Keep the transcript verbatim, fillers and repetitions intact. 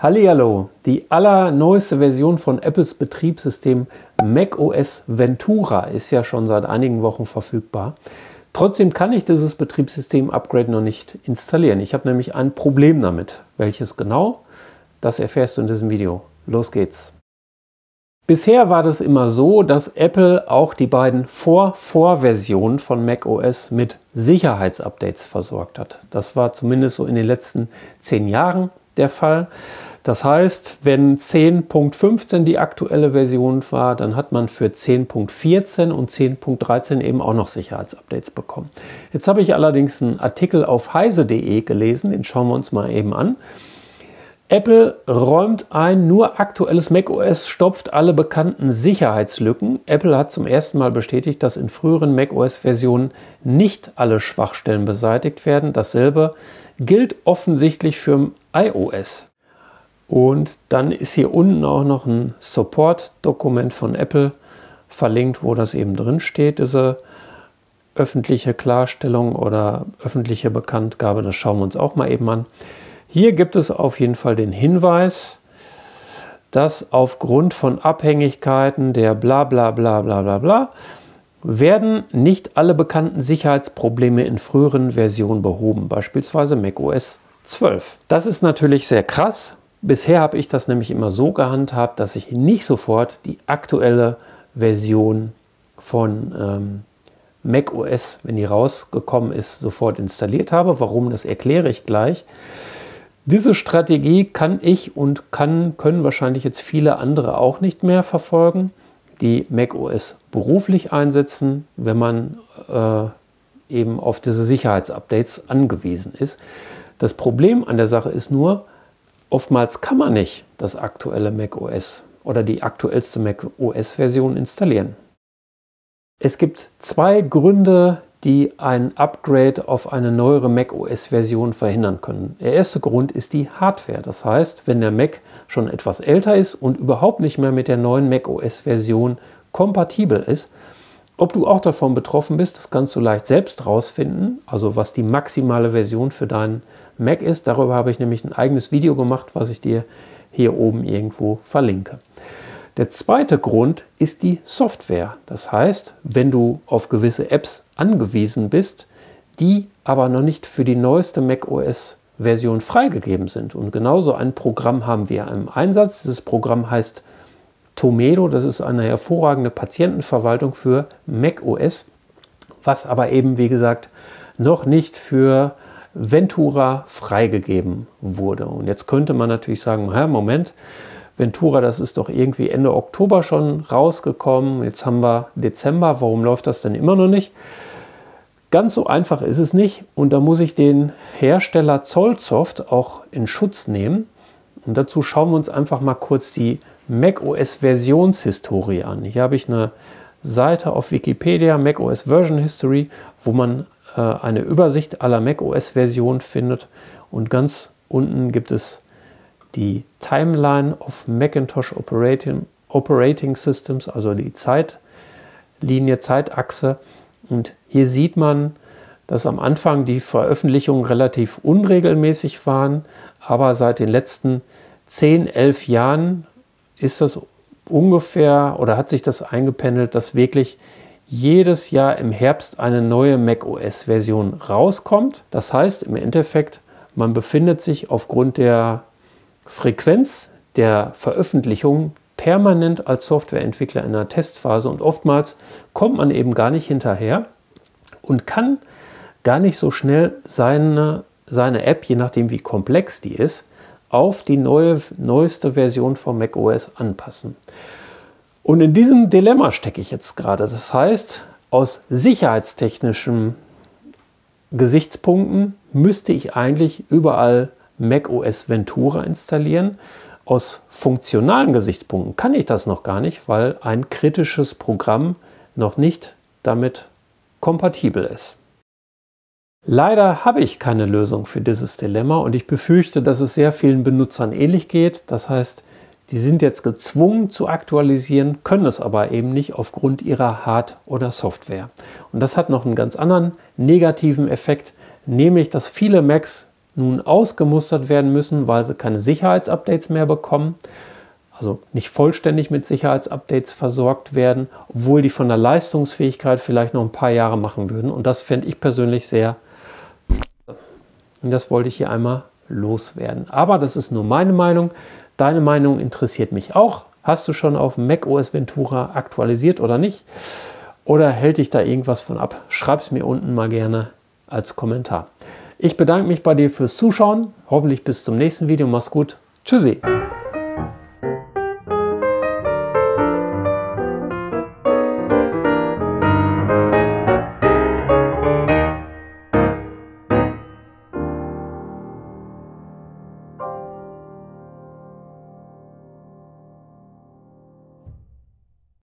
Hallihallo, die allerneueste Version von Apples Betriebssystem macOS Ventura ist ja schon seit einigen Wochen verfügbar. Trotzdem kann ich dieses Betriebssystem-Upgrade noch nicht installieren. Ich habe nämlich ein Problem damit. Welches genau? Das erfährst du in diesem Video. Los geht's! Bisher war das immer so, dass Apple auch die beiden Vor-Vor-Versionen von macOS mit Sicherheitsupdates versorgt hat. Das war zumindest so in den letzten zehn Jahren der Fall. Das heißt, wenn zehn Punkt fünfzehn die aktuelle Version war, dann hat man für zehn Punkt vierzehn und zehn Punkt dreizehn eben auch noch Sicherheitsupdates bekommen. Jetzt habe ich allerdings einen Artikel auf heise punkt de gelesen, den schauen wir uns mal eben an. Apple räumt ein, nur aktuelles macOS stopft alle bekannten Sicherheitslücken. Apple hat zum ersten Mal bestätigt, dass in früheren macOS-Versionen nicht alle Schwachstellen beseitigt werden. Dasselbe gilt offensichtlich für iOS. Und dann ist hier unten auch noch ein Support-Dokument von Apple verlinkt, wo das eben drin steht, diese öffentliche Klarstellung oder öffentliche Bekanntgabe. Das schauen wir uns auch mal eben an. Hier gibt es auf jeden Fall den Hinweis, dass aufgrund von Abhängigkeiten der bla bla bla bla bla bla werden nicht alle bekannten Sicherheitsprobleme in früheren Versionen behoben, beispielsweise macOS zwölf. Das ist natürlich sehr krass. Bisher habe ich das nämlich immer so gehandhabt, dass ich nicht sofort die aktuelle Version von ähm, macOS, wenn die rausgekommen ist, sofort installiert habe. Warum, das erkläre ich gleich. Diese Strategie kann ich und kann, können wahrscheinlich jetzt viele andere auch nicht mehr verfolgen, die macOS beruflich einsetzen, wenn man äh, eben auf diese Sicherheitsupdates angewiesen ist. Das Problem an der Sache ist nur, oftmals kann man nicht das aktuelle macOS oder die aktuellste macOS-Version installieren. Es gibt zwei Gründe, die ein Upgrade auf eine neuere macOS-Version verhindern können. Der erste Grund ist die Hardware. Das heißt, wenn der Mac schon etwas älter ist und überhaupt nicht mehr mit der neuen macOS-Version kompatibel ist, ob du auch davon betroffen bist, das kannst du leicht selbst rausfinden, also was die maximale Version für deinen Mac ist. Darüber habe ich nämlich ein eigenes Video gemacht, was ich dir hier oben irgendwo verlinke. Der zweite Grund ist die Software. Das heißt, wenn du auf gewisse Apps angewiesen bist, die aber noch nicht für die neueste macOS-Version freigegeben sind. Und genauso ein Programm haben wir im Einsatz. Dieses Programm heißt Tomedo. Das ist eine hervorragende Patientenverwaltung für macOS, was aber eben, wie gesagt, noch nicht für Ventura freigegeben wurde. Und jetzt könnte man natürlich sagen, ja, Moment, Ventura, das ist doch irgendwie Ende Oktober schon rausgekommen. Jetzt haben wir Dezember. Warum läuft das denn immer noch nicht? Ganz so einfach ist es nicht. Und da muss ich den Hersteller Zollsoft auch in Schutz nehmen. Und dazu schauen wir uns einfach mal kurz die macOS-Versionshistorie an. Hier habe ich eine Seite auf Wikipedia, macOS Version History, wo man äh, eine Übersicht aller macOS-Versionen findet. Und ganz unten gibt es die Timeline of Macintosh Operating, Operating Systems, also die Zeitlinie, Zeitachse. Und hier sieht man, dass am Anfang die Veröffentlichungen relativ unregelmäßig waren, aber seit den letzten zehn, elf Jahren ist das ungefähr oder hat sich das eingependelt, dass wirklich jedes Jahr im Herbst eine neue macOS-Version rauskommt. Das heißt im Endeffekt, man befindet sich aufgrund der Frequenz der Veröffentlichung permanent als Softwareentwickler in einer Testphase und oftmals kommt man eben gar nicht hinterher und kann gar nicht so schnell seine, seine App, je nachdem wie komplex die ist, auf die neue, neueste Version von macOS anpassen. Und in diesem Dilemma stecke ich jetzt gerade. Das heißt, aus sicherheitstechnischen Gesichtspunkten müsste ich eigentlich überall macOS Ventura installieren. Aus funktionalen Gesichtspunkten kann ich das noch gar nicht, weil ein kritisches Programm noch nicht damit kompatibel ist. Leider habe ich keine Lösung für dieses Dilemma und ich befürchte, dass es sehr vielen Benutzern ähnlich geht. Das heißt, die sind jetzt gezwungen zu aktualisieren, können es aber eben nicht aufgrund ihrer Hard- oder Software. Und das hat noch einen ganz anderen negativen Effekt, nämlich dass viele Macs nun ausgemustert werden müssen, weil sie keine Sicherheitsupdates mehr bekommen, also nicht vollständig mit Sicherheitsupdates versorgt werden, obwohl die von der Leistungsfähigkeit vielleicht noch ein paar Jahre machen würden. Und das fände ich persönlich sehr, und das wollte ich hier einmal loswerden. Aber das ist nur meine Meinung. Deine Meinung interessiert mich auch. Hast du schon auf macOS Ventura aktualisiert oder nicht? Oder hält dich da irgendwas von ab? Schreib es mir unten mal gerne als Kommentar. Ich bedanke mich bei dir fürs Zuschauen. Hoffentlich bis zum nächsten Video. Mach's gut. Tschüssi.